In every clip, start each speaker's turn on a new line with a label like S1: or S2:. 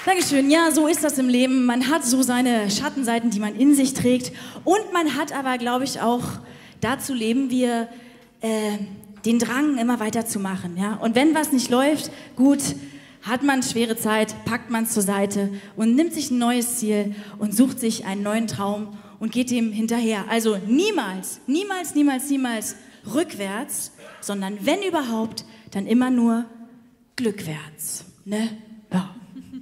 S1: Dankeschön. Ja, so ist das im Leben. Man hat so seine Schattenseiten, die man in sich trägt. Und man hat aber, glaube ich, auch, dazu leben wir, den Drang, immer weiterzumachen. Ja? Und wenn was nicht läuft, gut, hat man schwere Zeit, packt man es zur Seite und nimmt sich ein neues Ziel und sucht sich einen neuen Traum und geht dem hinterher. Also niemals, niemals, niemals, niemals rückwärts, sondern wenn überhaupt, dann immer nur glückwärts. Ne? Ja.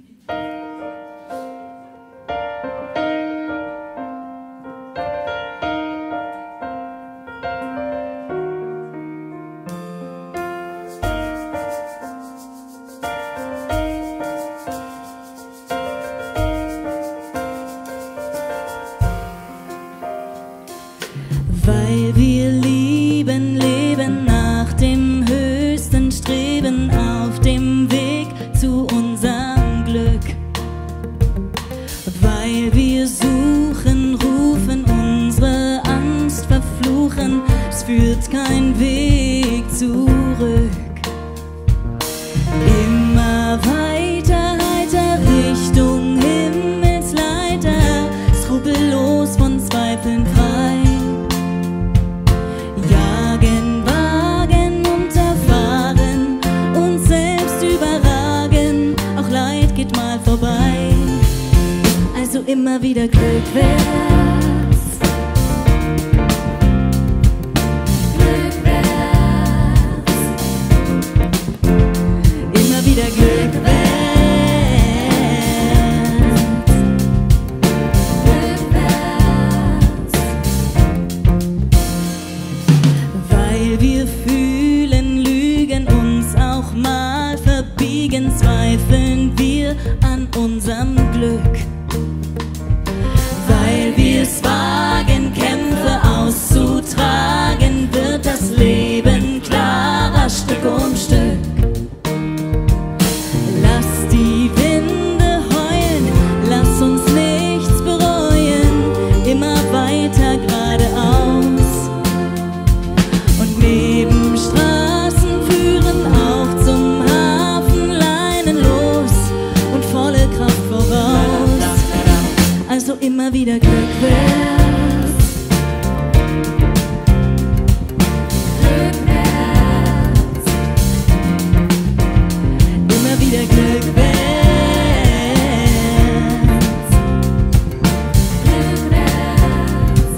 S2: Weil wir lieben, leben nach dem höchsten Streben auf dem Weg zu unserem Glück. Weil wir suchen, rufen, unsere Angst verfluchen, es führt kein Weg zurück. Immer weiter, heiter Richtung Himmelsleiter, skrupellos von Zweifeln frei. Jagen, wagen, unterfahren, uns selbst überragen, auch Leid geht mal vorbei. Also immer wieder glückwärts. Glückwärts. Immer wieder glückwärts. Weil wir fühlen, lügen, uns auch mal verbiegen, zweifeln wir an unserem Glück. Weil wir's wagen, Kämpfe auszutragen, wird das Leben klarer Stück um Stück. Lass die Winde heulen, lass uns nichts bereuen, immer weiter geradeaus. Und Nebenstraßen führen auch zum Hafen, Leinen los und volle Kraft voraus. Also immer wieder glückwärts. Glückwärts. Immer wieder glückwärts. Glückwärts.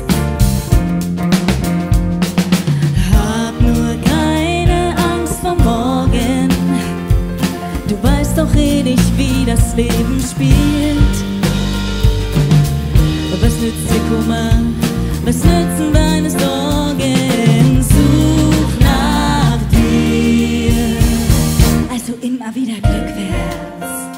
S2: Hab nur keine Angst vor morgen. Du weißt doch eh nicht, wie das Leben spielt. Was nützt dir Kummer? Was nützen deine Sorgen? Such nach dir. Also immer wieder glückwärts.